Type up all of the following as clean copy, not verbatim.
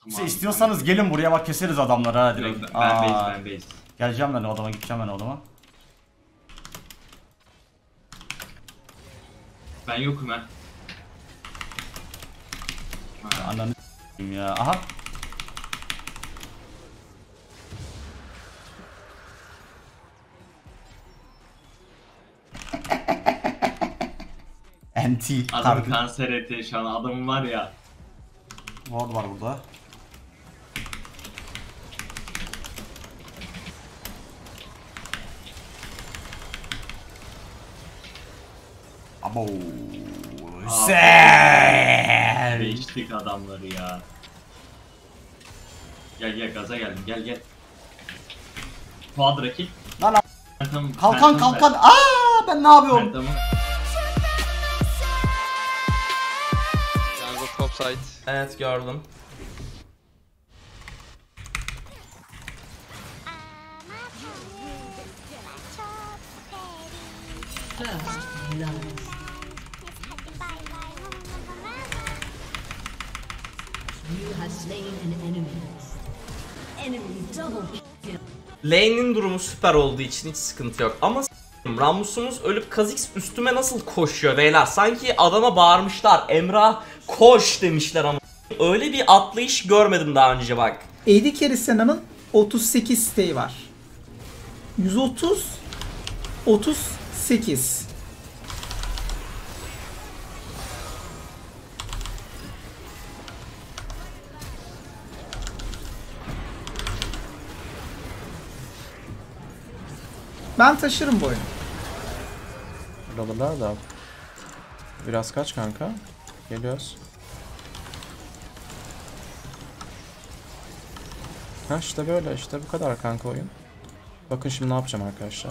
Siz istiyorsanız gelin buraya bak keseriz adamları ha direkt. Yok, ben base. Geleceğim ben o adama, gideceğim ben o adama. Ben yokum ha. Ananı ya. Aha. Anti. Adam kanser etti şu an, adamım var ya. Ward var burada. Abo. Güzel. Değiştik adamları ya. Gel gaza geldim, gel. Quadra kill. Lan kalkan. Aa ben ne yapıyorum? Jungle top side. Evet gördüm. Lane'in durumu süper olduğu için hiç sıkıntı yok ama Rammus'umuz ölüp Kha'Zix üstüme nasıl koşuyor beyler? Sanki adama bağırmışlar, Emrah koş demişler ama öyle bir atlayış görmedim daha önce bak. AD Carry Senna'nın 38 stay var. 130 38. Ben taşırım bu oyunu. Buralar da. Biraz kaç kanka. Geliyoruz. Ha işte böyle, işte bu kadar kanka oyun. Bakın şimdi ne yapacağım arkadaşlar.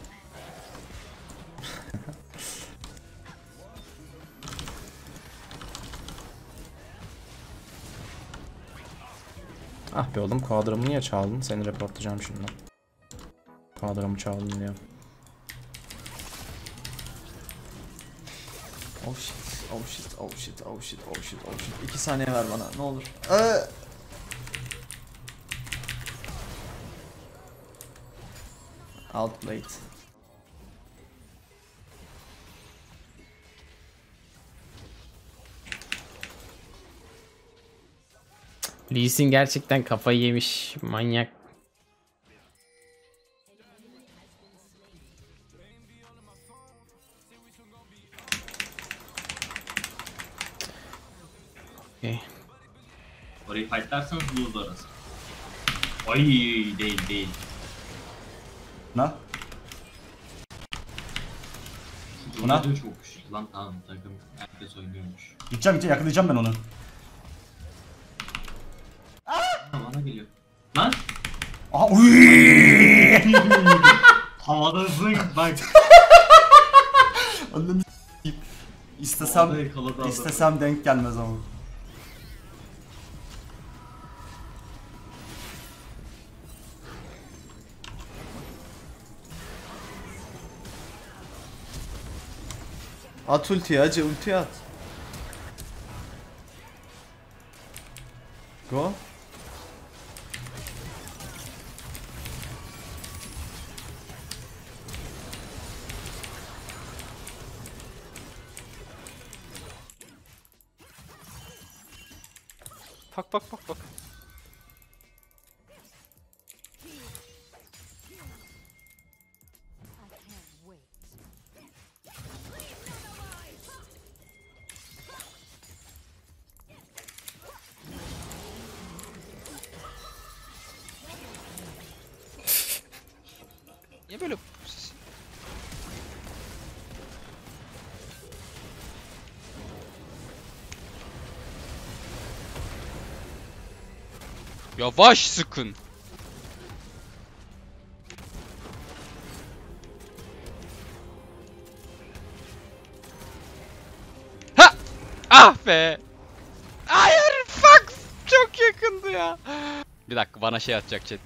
Ah be oğlum, kuadramı niye çaldın? Seni reportlayacağım şimdi. Kuadramı çaldın diye. Oh shit. 2 saniye ver bana ne olur. Outplayed. Lee Sin gerçekten kafayı yemiş, manyak. Okay. Orayı fightlarsanız lose orası. Ay değil. Ne? Buna çok güçlü lan, tamam takım herkes oynuyormuş. Gideceğim yakalayacağım ben onu. Bana geliyor. Lan! Aha uyyyy. Havada zınk bak. Anladın İstesem denk gelmez ama. At ultiyi hacı, ultiyi at. Go. Bak. Niye böyle? Yavaş sıkın. Ha! Ah be! Hayır, fuck! Çok yakındı ya. Bir dakika, bana şey atacak chat.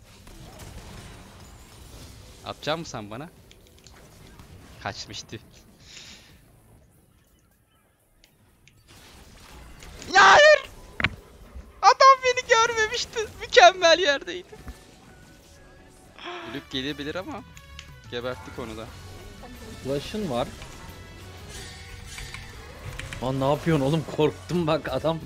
Atacak mısın sen bana? Kaçmıştı. Ya hayır! Adam beni gelmişti. Mükemmel yerdeydi. Ölüp gelebilir ama geberttik onu da. Flash'ın var. Lan ne yapıyorsun oğlum? Korktum bak adam.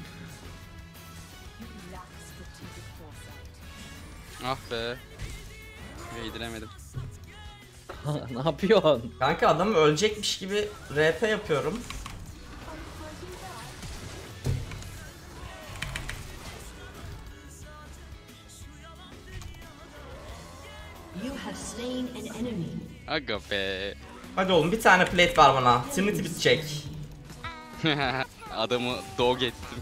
Ah be. Yediremedim. Ne yapıyorsun? Kanka adam ölecekmiş gibi RP yapıyorum. You have slain an enemy. Aga be. Hadi oğlum bir tane plate ver bana. Trinity bitecek. Adamı dog ettim.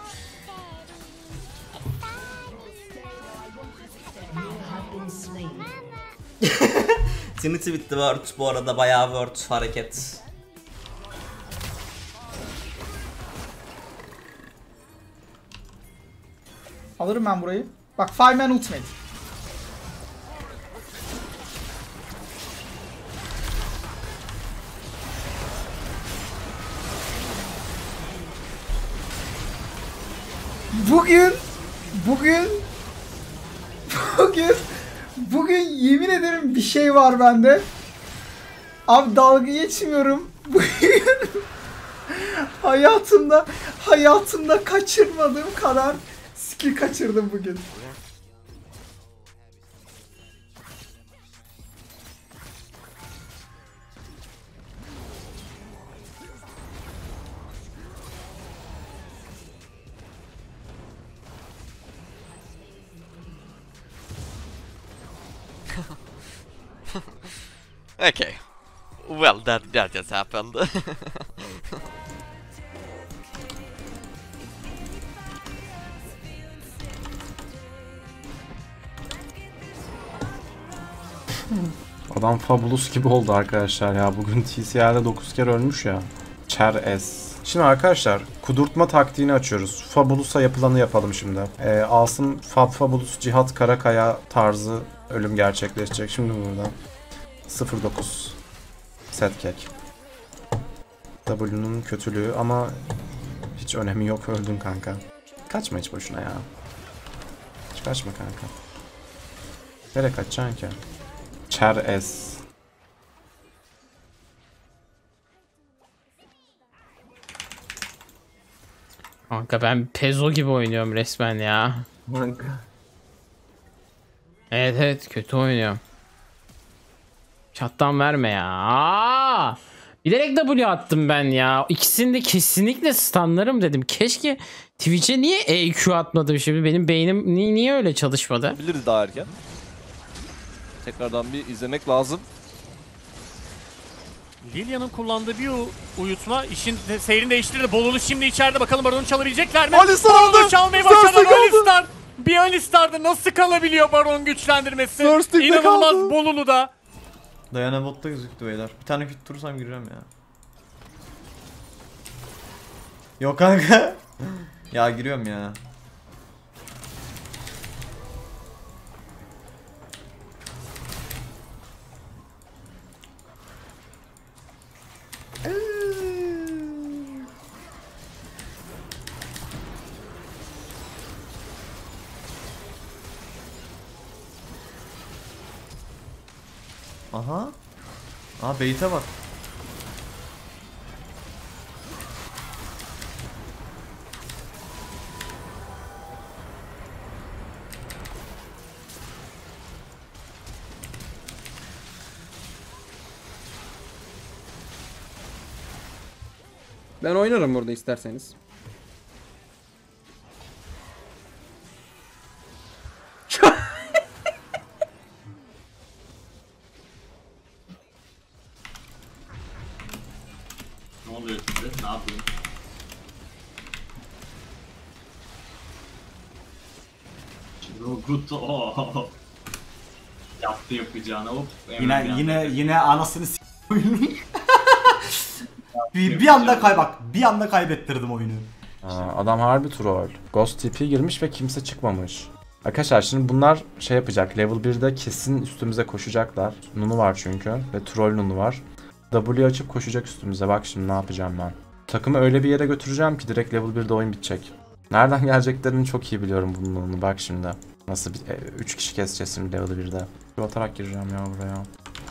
You have been slain. Trinity bitti word bu arada, bayağı word hareket. Alırım ben burayı. Bak 5 man ultimate. Bugün yemin ederim bir şey var bende. Abi dalga geçmiyorum. Bugün hayatımda kaçırmadığım kadar skill kaçırdım bugün. Okay. Well, that just happened. Adam Fabulous gibi oldu arkadaşlar ya. Bugün TCL'de 9 kere ölmüş ya. Char S. Şimdi arkadaşlar kudurtma taktiğini açıyoruz. Fabulous'a yapılanı yapalım şimdi. Alsın Fabulous Cihat Karakaya tarzı ölüm gerçekleşecek. Şimdi burada 09 set cake. W'nun kötülüğü ama hiç önemi yok, öldün kanka. Kaçma hiç boşuna ya. Hiç kaçma kanka. Nereye kaçacaksın ki? Char S. Kanka ben Pezo gibi oynuyorum resmen ya. Kanka. Evet kötü oynuyorum. Çattan verme ya. Aa! Bilerek W attım ben ya. İkisini de kesinlikle stunlarım dedim. Keşke Twitch'e niye EQ atmadım şimdi? Benim beynim niye öyle çalışmadı? Biliriz daha erken. Tekrardan bir izlemek lazım. Lilia'nın kullandığı bir uyutma işin seyrini değiştirdi. Bolulu şimdi içeride, bakalım Baron'u çalabilecekler mi? Alistar Baron'u aldı. çalmayı First başardı pick aldı. Alistar. Bir Alistar'da nasıl kalabiliyor Baron güçlendirmesi? First pick'te İnanılmaz kaldı. Bolulu'da. Dayana botta gözüktü beyler. Bir tane fit tutursam gireceğim ya. Yok kanka. Ya giriyorum ya. Aha. Aa bait'e bak. Ben oynarım burada isterseniz. Ne oluyor size? Ne yapıyorsun? Rogut ooo. Yaptı yapacağını hop. Yine anasını s*** oyunu. bir anda bir anda kaybettirdim oyunu. Adam harbi troll. Ghost TP girmiş ve kimse çıkmamış. Arkadaşlar şimdi bunlar şey yapacak. Level 1'de kesin üstümüze koşacaklar. Nunu var çünkü ve troll Nunu var. W açıp koşacak üstümüze. Bak şimdi ne yapacağım ben. Takımı öyle bir yere götüreceğim ki direkt level 1'de oyun bitecek. Nereden geleceklerini çok iyi biliyorum bunun. Bak şimdi. Nasıl 3 kişi keseceğiz şimdi level 1'de. Bir atarak gireceğim ya buraya.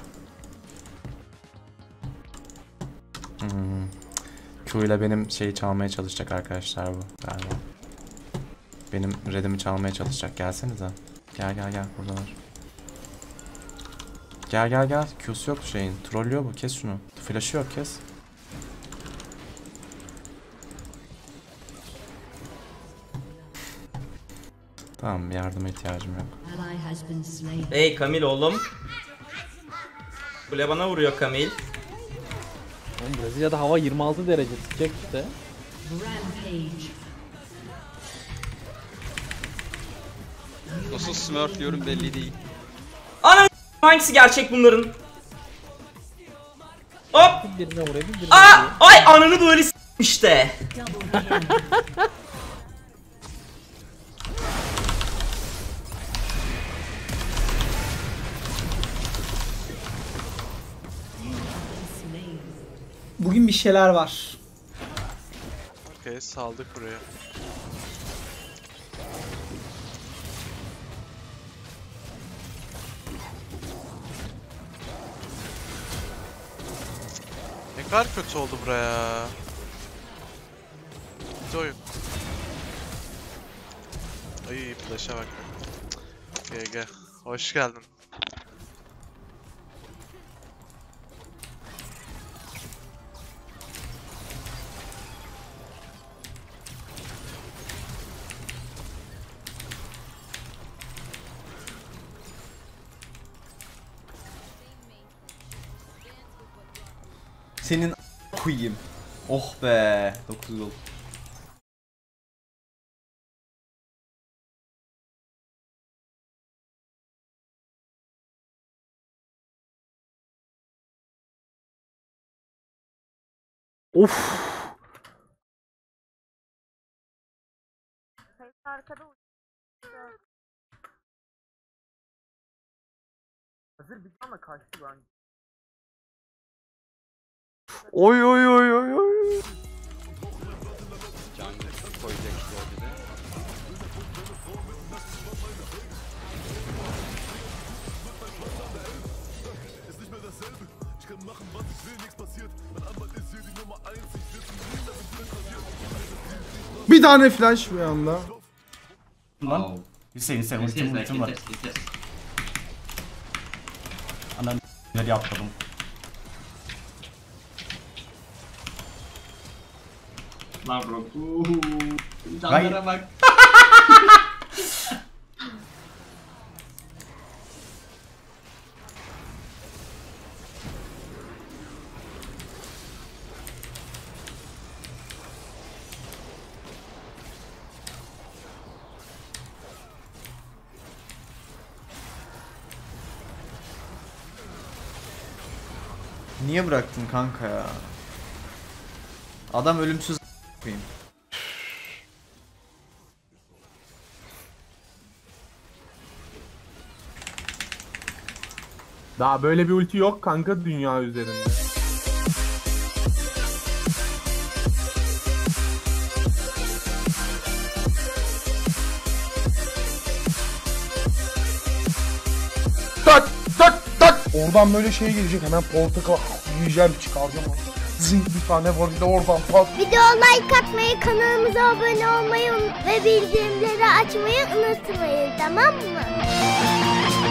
Q ile benim şeyi çalmaya çalışacak arkadaşlar bu galiba. Benim redimi çalmaya çalışacak. Gelsenize. Gel buradalar. Gel. Q'su yok şeyin. Trollüyor bu. Kes şunu. Flash'ı yok, kes. Tamam, yardıma ihtiyacım yok. Hey Kamil oğlum. Kule bana vuruyor Kamil. Oğlum Brezilya'da hava 26 derece sıcak işte. Nasıl smurfliyorum belli değil. Ana hangisi gerçek bunların? Hop. Birine vurayım, birine Aa, ay ananı böyle işte. Bugün bir şeyler var. Okey, saldık buraya. Ne kadar kötü oldu buraya. Kötü oyun. Ay flash'a bak. GG. Hoş geldin. Senin koyayım. Oh be. 9 yıl. Of. Hazır bir tane kaçtı lan. Oy oy oy oy oy. Koyacak işte orada. Bir tane flash bir anda. Lan. Hüseyin ultim var. Anam nereye atladım. Lan bro. Canlara bak. Niye bıraktın kanka ya? Adam ölümsüz koyayım. Daha böyle bir ulti yok kanka dünya üzerinde. Tak tak tak. Oradan böyle şey gelecek, hemen portakal yiyeceğim, çıkaracağım. Zing bir tane var, bir de oradan pat. Video like atmayı, kanalımıza abone olmayı ve bildirimleri açmayı unutmayın, tamam mı?